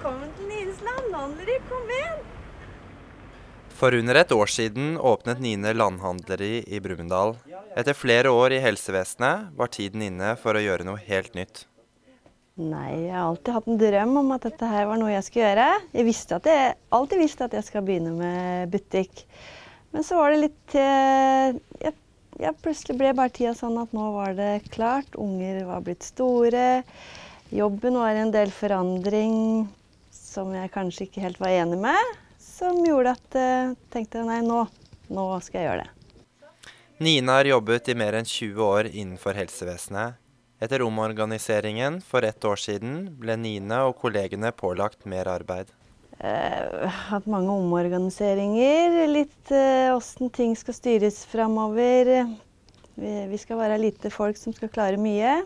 Velkommen til Nines landhandleri, kom igjen! For under et år siden åpnet Nine landhandleri i Brumunddal. Etter flere år i helsevesenet var tiden inne for å gjøre noe helt nytt. Nei, jeg har alltid hatt en drøm om at dette her var noe jeg skulle gjøre. Jeg alltid visste at jeg skal begynne med butikk. Men så var det litt plutselig ble bare tida sånn at nå var det klart. Unger var blitt store. Jobben var en del forandring som jeg kanskje ikke helt var enig med. Som gjorde at jeg tenkte nei, nå skal jeg gjøre det. Nine har jobbet i mer enn 20 år innenfor helsevesenet. Etter omorganiseringen for ett år siden ble Nine og kollegene pålagt mer arbeid. Hatt mange omorganiseringer, litt hvordan ting skal styres fremover. Vi skal være lite folk som skal klare mye.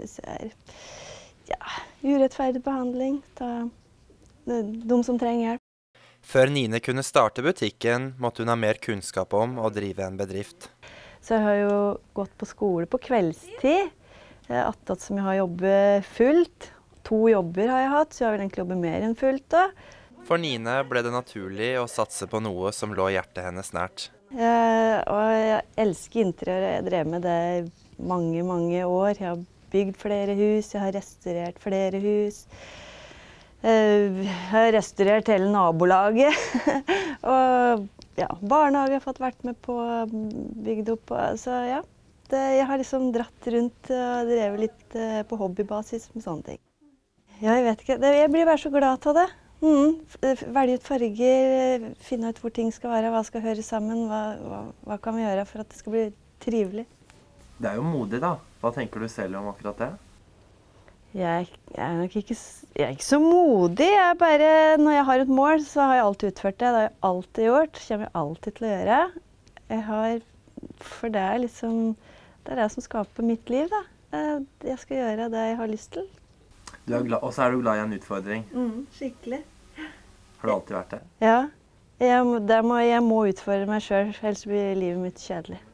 Urettferdig behandling av de som trenger hjelp. Før Nine kunne starte butikken, måtte hun ha mer kunnskap om å drive en bedrift. Så jeg har jo gått på skole på kveldstid. Attåt som jeg har jobbet fullt. 2 jobber har jeg hatt, så jeg vil egentlig jobbe mer enn fullt da. For Nine ble det naturlig å satse på noe som lå hjertet hennes nært. Og jeg elsker interiør. Jeg har drevet med det i mange, mange år. Jeg har bygd flere hus, jeg har restaurert flere hus. Jeg har restaurert hele nabolaget. Og ja, barnehage har jeg fått vært med på, bygd opp. Så ja, jeg har liksom dratt rundt og drevet litt på hobbybasis med sånne ting. Ja, jeg vet ikke. Jeg blir bare så glad av det. Velge ut farger, finne ut hvor ting skal være, hva skal høre sammen, hva kan vi gjøre for at det skal bli trivelig. Det er jo modig da. Hva tenker du selv om akkurat det? Jeg er nok ikke så modig. Når jeg har et mål, så har jeg alltid utført det. Det har jeg alltid gjort, det kommer jeg alltid til å gjøre. For det er liksom, det er det som skaper mitt liv da. Jeg skal gjøre det jeg har lyst til. Og så er du glad i en utfordring. Skikkelig. Har du alltid vært det? Ja, jeg må utfordre meg selv, ellers blir livet mitt kjedelig.